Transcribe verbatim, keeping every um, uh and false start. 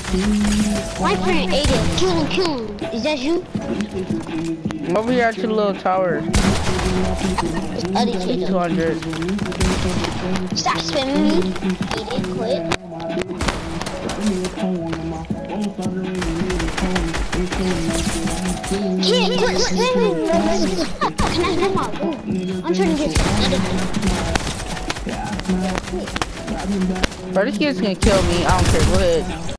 My friend ate it. Kill him, kill him. Is that you? I'm over here at your little tower. Other kid. two hundred. Stop spamming me. Eat it, quit. Kid, quit spamming me. Can I have my room? I'm trying to get Bro, this kid's gonna kill me. I don't care. Go ahead.